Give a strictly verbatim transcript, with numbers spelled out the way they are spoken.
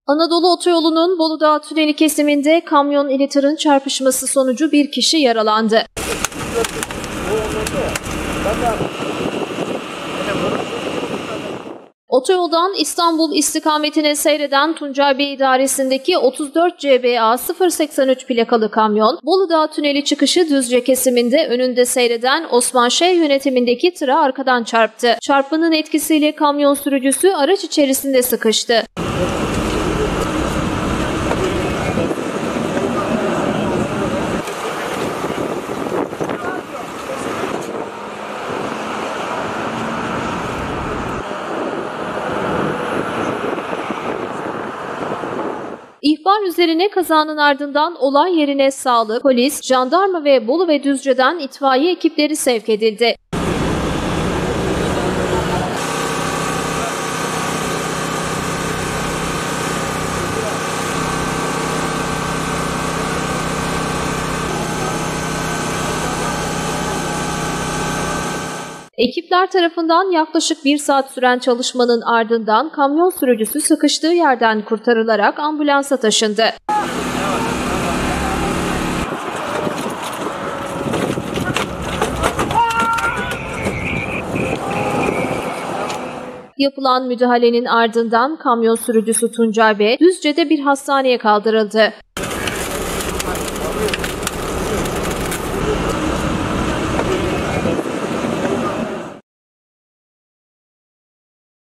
Anadolu Otoyolu'nun Bolu Dağı Tüneli kesiminde kamyon ile tırın çarpışması sonucu bir kişi yaralandı. Otoyoldan İstanbul istikametine seyreden Tuncay Bey idaresindeki otuz dört C B A sıfır seksen üç plakalı kamyon, Bolu Dağı Tüneli çıkışı Düzce kesiminde önünde seyreden Osman Şeh yönetimindeki tıra arkadan çarptı. Çarpmanın etkisiyle kamyon sürücüsü araç içerisinde sıkıştı. İhbar üzerine kazanın ardından olay yerine sağlık, polis, jandarma ve Bolu ve Düzce'den itfaiye ekipleri sevk edildi. Ekipler tarafından yaklaşık bir saat süren çalışmanın ardından kamyon sürücüsü sıkıştığı yerden kurtarılarak ambulansa taşındı. Yapılan müdahalenin ardından kamyon sürücüsü Tuncay Bey, Düzce'de bir hastaneye kaldırıldı.